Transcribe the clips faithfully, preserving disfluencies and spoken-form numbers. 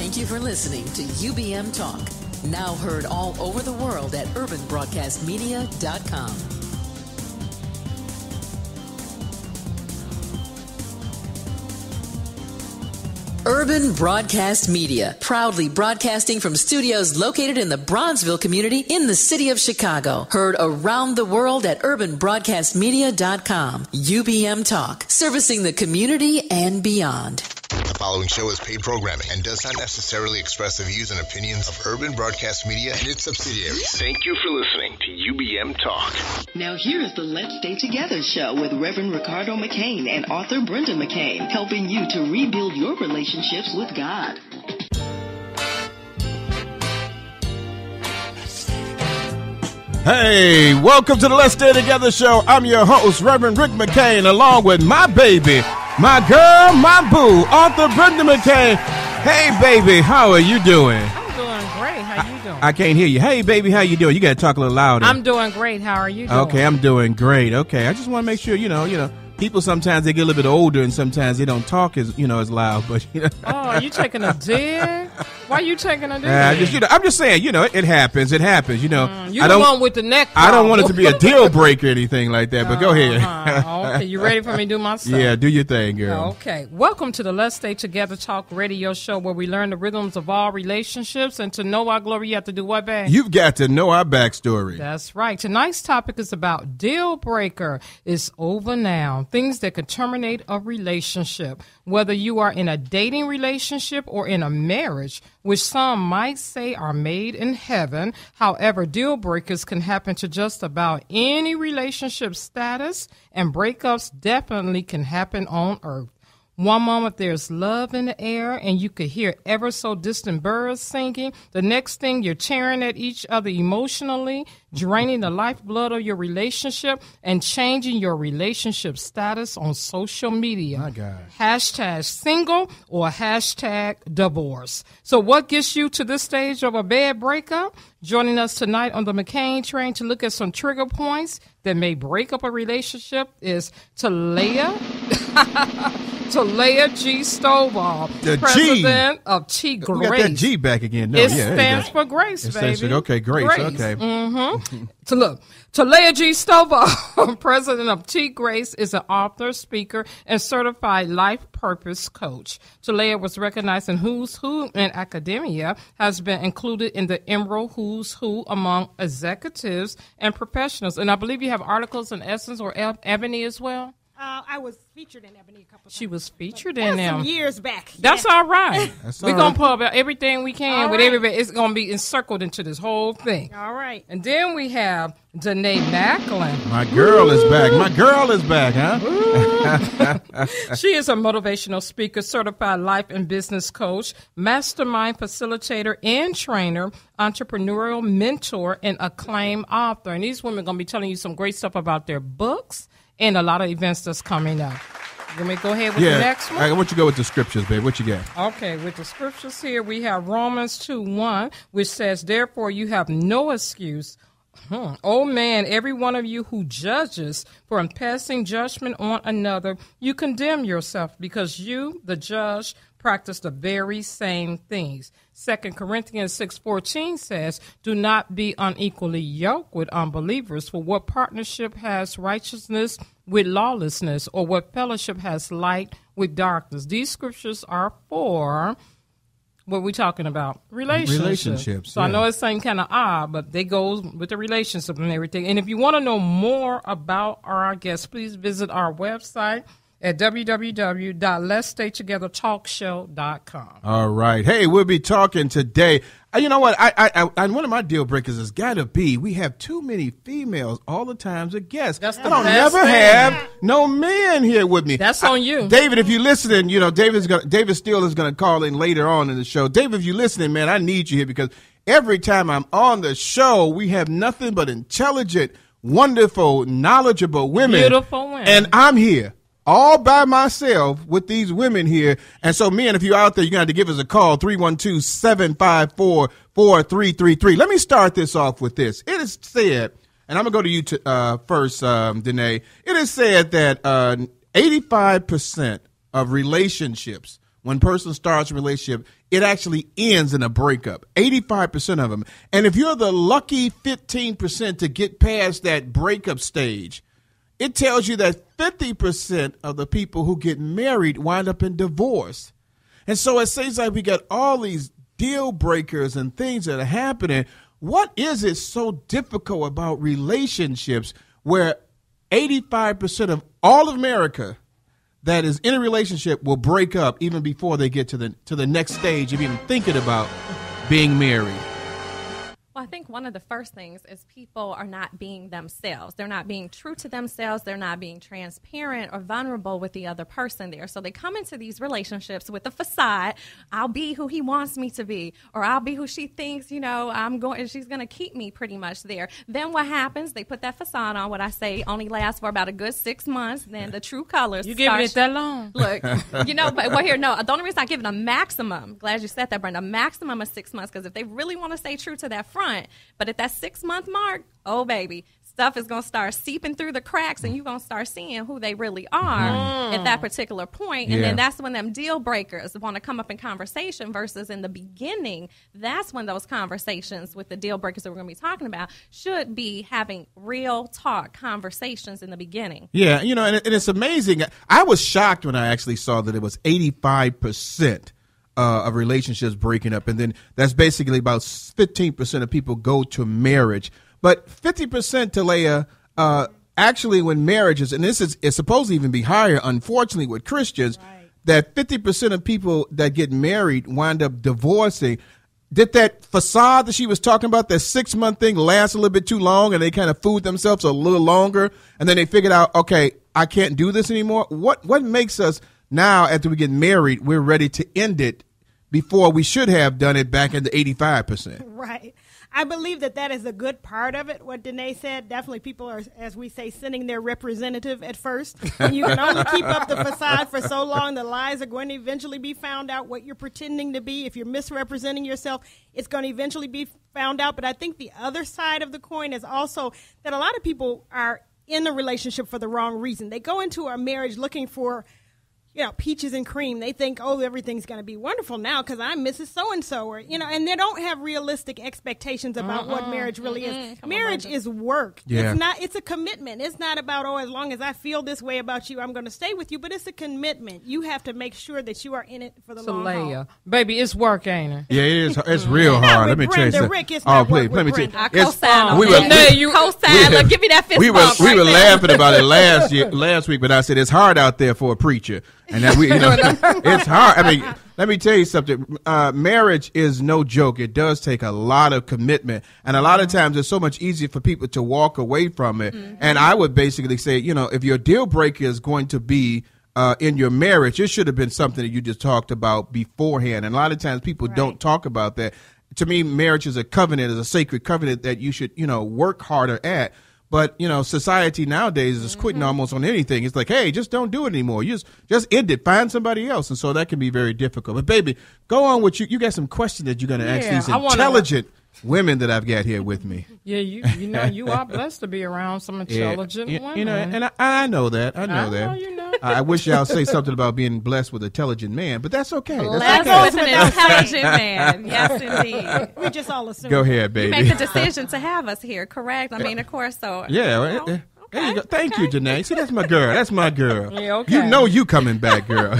Thank you for listening to U B M Talk, now heard all over the world at urban broadcast media dot com. Urban Broadcast Media, proudly broadcasting from studios located in the Bronzeville community in the city of Chicago. Heard around the world at urban broadcast media dot com. U B M Talk, servicing the community and beyond. The following show is paid programming and does not necessarily express the views and opinions of Urban Broadcast Media and its subsidiaries. Thank you for listening to U B M Talk. Now here is the Let's Stay Together show with Reverend Ricardo McCain and author Brenda McCain, helping you to rebuild your relationships with God. Hey, welcome to the Let's Stay Together show. I'm your host, Reverend Rick McCain, along with my baby, my girl, my boo, author Brenda McCain. Hey, baby, how are you doing? I'm doing great. How you doing? I, I can't hear you. Hey, baby, how you doing? You got to talk a little louder. I'm doing great. How are you doing? Okay, I'm doing great. Okay, I just want to make sure, you know, you know, people sometimes they get a little bit older and sometimes they don't talk as, you know, as loud, but, you know. Oh, are you taking a dig? Why are you taking a dig? Uh, just, you know, I'm just saying, you know, it, it happens. It happens, you know. Mm, you I the don't one with the neck I don't want it to be a deal breaker or anything like that, but go ahead. Uh-huh. Okay, you ready for me to do my stuff? Yeah, do your thing, girl. Okay. Welcome to the Let's Stay Together Talk radio show where we learn the rhythms of all relationships. And to know our glory, you have to do what, babe? You've got to know our backstory. That's right. Tonight's topic is about deal breaker. It's over now. Things that could terminate a relationship. Whether you are in a dating relationship or in a marriage, which some might say are made in heaven. However, deal breakers can happen to just about any relationship status, and breakups definitely can happen on earth. One moment there's love in the air and you could hear ever so distant birds singing. The next thing you're tearing at each other emotionally, draining the lifeblood of your relationship and changing your relationship status on social media. My God. Hashtag single or hashtag divorce. So what gets you to this stage of a bad breakup? Joining us tonight on the McCain train to look at some trigger points that may break up a relationship is Talayah. Talayah G. Stovall, the president G. of TGrace. We got that G back again. No, it yeah, stands for grace, it baby. For, okay, grace, grace. okay. Mm-hmm. So look, Talayah G. Stovall, president of TGrace, is an author, speaker, and certified life purpose coach. Talayah was recognized in Who's Who in academia, has been included in the Emerald Who's Who among executives and professionals. And I believe you have articles in Essence or Ebony as well. Uh, I was featured in Ebony a couple times. She was featured but in them. them. Some years back. That's yeah. all right. That's We're all going right. to pull up everything we can All with right. everybody. It's going to be encircled into this whole thing. All right. And then we have Danae Macklin. My girl is back. My girl is back, huh? She is a motivational speaker, certified life and business coach, mastermind facilitator and trainer, entrepreneurial mentor, and acclaimed author. And these women are going to be telling you some great stuff about their books and a lot of events that's coming up. Let me go ahead with yeah. the next one. I want you to go with the scriptures, babe. What you got? Okay, with the scriptures here, we have Romans two one, which says, therefore you have no excuse. Hmm. Oh, man, every one of you who judges for passing judgment on another, you condemn yourself because you, the judge, practice the very same things. Second Corinthians six fourteen says, do not be unequally yoked with unbelievers, for what partnership has righteousness with lawlessness, or what fellowship has light with darkness? These scriptures are for what we're talking about, relationships. Relationships, so yeah. I know it's saying kind of odd, but they go with the relationship and everything. And if you want to know more about our guests, please visit our website at w w w dot lets stay together talk show dot com. All right. Hey, we'll be talking today. Uh, you know what? I, I, I, one of my deal breakers has got to be we have too many females all the time as guests. That's the I don't best never thing. have no men here with me. That's I, on you. David, if you're listening, you know, David's gonna, David Steele is going to call in later on in the show. David, if you're listening, man, I need you here because every time I'm on the show, we have nothing but intelligent, wonderful, knowledgeable women. Beautiful women. And I'm here all by myself with these women here. And so, men, if you're out there, you're going to have to give us a call, three one two, seven five four, four three three three. Let me start this off with this. It is said, and I'm going to go to you to, uh, first, um, Danae. It is said that uh, eighty-five percent of relationships when a person starts a relationship, it actually ends in a breakup. eighty-five percent of them. And if you're the lucky fifteen percent to get past that breakup stage, it tells you that fifty percent of the people who get married wind up in divorce. And so it seems like we got all these deal breakers and things that are happening. What is it so difficult about relationships where eighty-five percent of all of America that is in a relationship will break up even before they get to the to the next stage of even thinking about being married? Well, I think one of the first things is people are not being themselves. They're not being true to themselves. They're not being transparent or vulnerable with the other person there. So they come into these relationships with a facade. I'll be who he wants me to be, or I'll be who she thinks, you know, I'm going, she's going to keep me pretty much there. Then what happens? They put that facade on. What I say only lasts for about a good six months. Then the true colors. You giving it that long? Look, you know, but well, here, no, the only reason I give it a maximum, glad you said that, Brenda, a maximum of six months, because if they really want to stay true to that front, but at that six month mark, oh baby, stuff is going to start seeping through the cracks, and you're going to start seeing who they really are mm. at that particular point. And yeah. then that's when them deal breakers want to come up in conversation, versus in the beginning, that's when those conversations with the deal breakers that we're going to be talking about should be having real talk conversations in the beginning. Yeah, you know, and, and it's amazing. I was shocked when I actually saw that it was eighty-five percent Uh, of relationships breaking up, and then that's basically about fifteen percent of people go to marriage. But fifty percent, Talayah, uh, actually when marriages, and this is it's supposed to even be higher, unfortunately, with Christians, right, that fifty percent of people that get married wind up divorcing. Did that facade that she was talking about, that six-month thing, last a little bit too long, and they kind of fooled themselves a little longer, and then they figured out, okay, I can't do this anymore? What what makes us now, after we get married, we're ready to end it before we should have done it back in the eighty-five percent? Right. I believe that that is a good part of it, what Danae said. Definitely people are, as we say, sending their representative at first. And you can only keep up the facade for so long. The lies are going to eventually be found out, what you're pretending to be. If you're misrepresenting yourself, it's going to eventually be found out. But I think the other side of the coin is also that a lot of people are in a relationship for the wrong reason. They go into a marriage looking for, you know, peaches and cream. They think, oh, everything's going to be wonderful now because I'm Missus So-and-so, or, you know, and they don't have realistic expectations about uh-uh. what marriage really mm-hmm. is. Come marriage on, is work. Yeah. It's not, it's a commitment. It's not about, oh, as long as I feel this way about you, I'm going to stay with you, but it's a commitment. You have to make sure that you are in it for the long haul. Baby, it's work, ain't it? Yeah, it is. It's real hard. Let me tell you something. Rick, it's oh, not please, work let me tell you. I co-sign we were, no, you co-sign. Look, give me that fist we bump were, right we were there. laughing about it last year, last week, but I said it's hard out there for a preacher. And that we, you know, it's hard. I mean, let me tell you something. Uh, marriage is no joke. It does take a lot of commitment. And a lot of times it's so much easier for people to walk away from it. Mm-hmm. And I would basically say, you know, if your deal breaker is going to be uh, in your marriage, it should have been something that you just talked about beforehand. And a lot of times people right. don't talk about that. To me, marriage is a covenant, is a sacred covenant that you should, you know, work harder at. But, you know, society nowadays is quitting mm-hmm. almost on anything. It's like, hey, just don't do it anymore. You just just end it. Find somebody else. And so that can be very difficult. But, baby, go on with you. You got some questions that you're going to yeah, ask these I intelligent wanna... women that I've got here with me. Yeah, you you know, you are blessed to be around some intelligent yeah, women. You know, and I, I know that. I know I that. Know, you know. I wish y'all say something about being blessed with an intelligent man, but that's okay. That's blessed okay. with an intelligent man. Yes, indeed. We just all assume. Go ahead, baby. You make the decision to have us here, correct? I mean, of course, so. Yeah, you know, okay. There you go. Thank okay. you, Janae. See, that's my girl. That's my girl. Yeah, okay. You know you coming back, girl.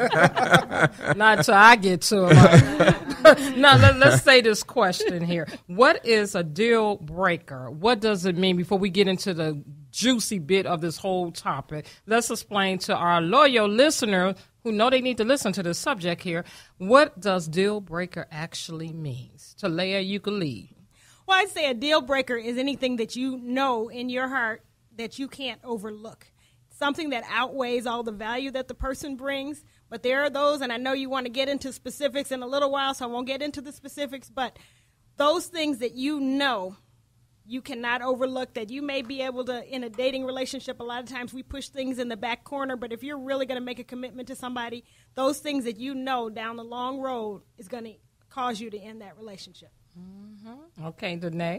Not until I get to it. Now, let, let's say this question here. What is a deal breaker? What does it mean before we get into the juicy bit of this whole topic? Let's explain to our loyal listener who know they need to listen to this subject here. What does deal breaker actually mean? Talayah, you can lead. Well, I'd say a deal breaker is anything that you know in your heart that you can't overlook. Something that outweighs all the value that the person brings. But there are those, and I know you want to get into specifics in a little while, so I won't get into the specifics, but those things that you know you cannot overlook, that you may be able to, in a dating relationship, a lot of times we push things in the back corner, but if you're really going to make a commitment to somebody, those things that you know down the long road is going to cause you to end that relationship. Mm-hmm. Okay, Danae.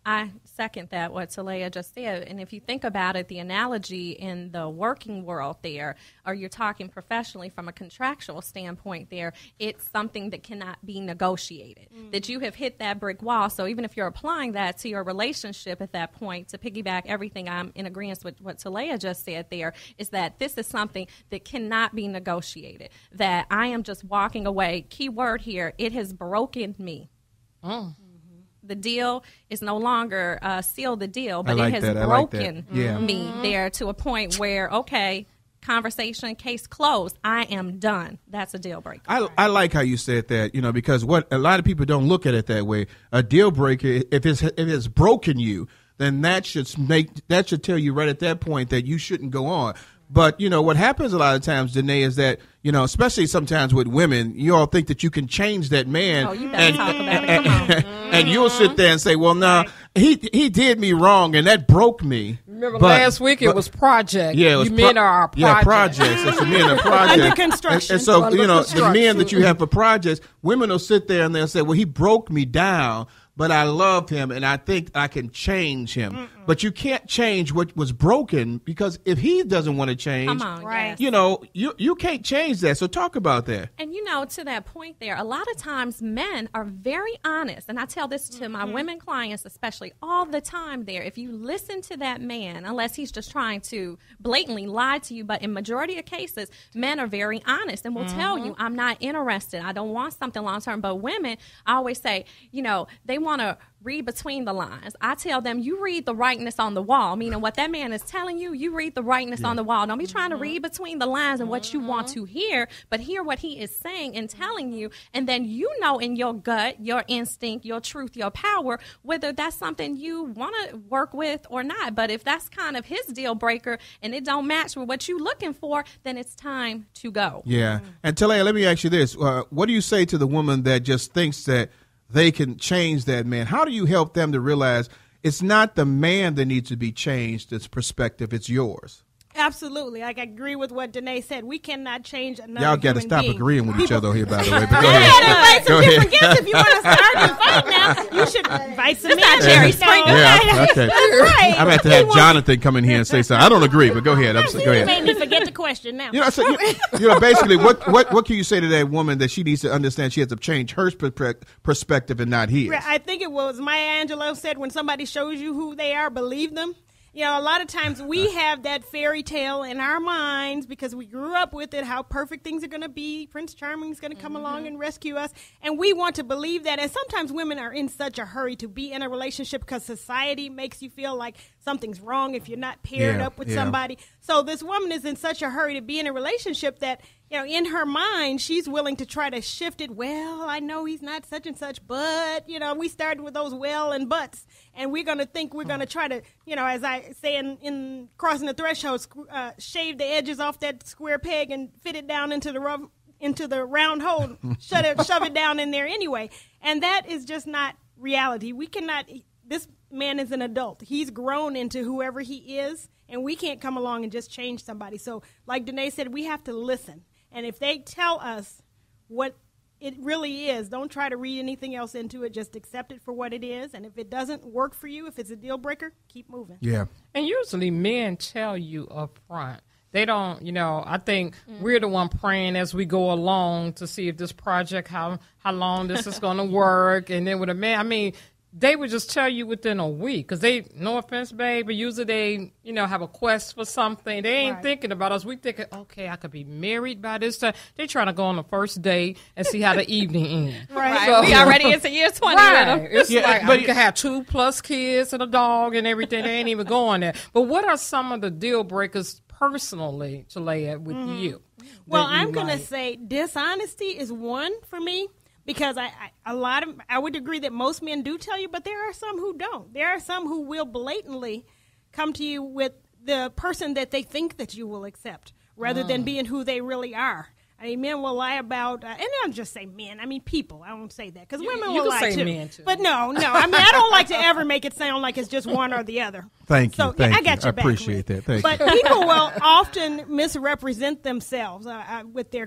I second that, what Talayah just said. And if you think about it, the analogy in the working world there, or you're talking professionally from a contractual standpoint there, it's something that cannot be negotiated, mm. that you have hit that brick wall. So even if you're applying that to your relationship at that point, to piggyback everything, I'm in agreement with what Talayah just said there, is that this is something that cannot be negotiated, that I am just walking away. Key word here, it has broken me. Oh. The deal is no longer uh, seal the deal, but like it has that. broken like yeah. me mm-hmm. there to a point where, okay, conversation, case closed. I am done. That's a deal breaker. I, I like how you said that, you know, because what a lot of people don't look at it that way. A deal breaker, if it's if it's broken you, then that should make that should tell you right at that point that you shouldn't go on. But, you know, what happens a lot of times, Danae, is that, you know, especially sometimes with women, you all think that you can change that man. Oh, you better and, talk about it. And, Come on. and, and you'll sit there and say, well, no, nah, he he did me wrong, and that broke me. Remember but, last week it but, was project. Yeah, it was you pro- men are our project. Yeah, projects. It's the men are projects. Under construction. And, and so, Under you know, construction. the men that you have for projects, women will sit there and they'll say, well, he broke me down, but I love him, and I think I can change him. Mm-mm. But you can't change what was broken, because if he doesn't want to change, Come on, right. you know, you you can't change that. So talk about that. And, you know, to that point there, a lot of times men are very honest. And I tell this to mm-hmm. my women clients, especially all the time there. If you listen to that man, unless he's just trying to blatantly lie to you, but in majority of cases, men are very honest and will mm-hmm. tell you, I'm not interested. I don't want something long term. But women, I always say, you know, they want to read between the lines. I tell them, you read the rightness on the wall, meaning what that man is telling you, you read the rightness yeah. on the wall. Don't be trying mm-hmm. to read between the lines and what you want to hear, but hear what he is saying and telling you, and then you know in your gut, your instinct, your truth, your power, whether that's something you want to work with or not. But if that's kind of his deal breaker and it don't match with what you're looking for, then it's time to go. Yeah. Mm-hmm. And Talayah, let me ask you this. Uh, what do you say to the woman that just thinks that they can change that man? How do you help them to realize it's not the man that needs to be changed, its perspective, it's yours? Absolutely. Like, I agree with what Danae said. We cannot change another Y'all got to human stop being. agreeing with each other here, by the way. But go go ahead. ahead. Invite some Go different ahead. guests. If you want to start the fight now, you should invite some men. Jerry Springer. Yeah, okay. Right. I'm going to have to have Jonathan come in here and say something. I don't agree, but go ahead. I'm, go You ahead. made me forget the question now. You know, so, you, you know, basically, what, what, what can you say to that woman that she needs to understand she has to change her per- perspective and not his? I think it was Maya Angelou said, when somebody shows you who they are, believe them. You know, a lot of times we have that fairy tale in our minds because we grew up with it, how perfect things are going to be. Prince Charming is going to come mm-hmm. along and rescue us. And we want to believe that. And sometimes women are in such a hurry to be in a relationship because society makes you feel like something's wrong if you're not paired yeah, up with yeah. somebody. So this woman is in such a hurry to be in a relationship that, you know, in her mind, she's willing to try to shift it. Well, I know he's not such and such, but, you know, we started with those well and buts. And we're going to think we're going to try to, you know, as I say in, in Crossing the Threshold, uh, shave the edges off that square peg and fit it down into the rough, into the round hole, shut it, shove it down in there anyway. And that is just not reality. We cannot, this man is an adult. He's grown into whoever he is, and we can't come along and just change somebody. So like Danae said, we have to listen. And if they tell us what it really is, don't try to read anything else into it. Just accept it for what it is. And if it doesn't work for you, if it's a deal breaker, keep moving. Yeah. And usually men tell you up front. They don't, you know, I think mm-hmm. we're the one praying as we go along to see if this project, how how long this is going to work. And then with a man, I mean, they would just tell you within a week because they, no offense, babe, but usually they, you know, have a quest for something. They ain't right. thinking about us. We thinking, okay, I could be married by this time. They trying to go on the first date and see how the evening ends. Right. So, we already into year twenty right. with them. It's yeah, like, but you can have two plus kids and a dog and everything. They ain't even going there. But what are some of the deal breakers personally, Talayah, with mm-hmm. you? Well, I'm going to say dishonesty is one for me. Because I, I, a lot of, I would agree that most men do tell you, but there are some who don't. There are some who will blatantly come to you with the person that they think that you will accept, rather mm. than being who they really are. I mean, men will lie about, uh, and I don't just say men. I mean, people. I won't say that because women you will can lie say too. Men too. But no, no. I mean, I don't like to ever make it sound like it's just one or the other. Thank you. So thank yeah, I got you. your I back. appreciate that. Thank but you. people will often misrepresent themselves uh, uh, with their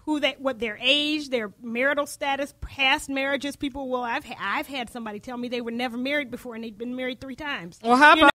who they, what their age, their marital status, past marriages. People, well, I've ha- I've had somebody tell me they were never married before and they'd been married three times. Well, how you about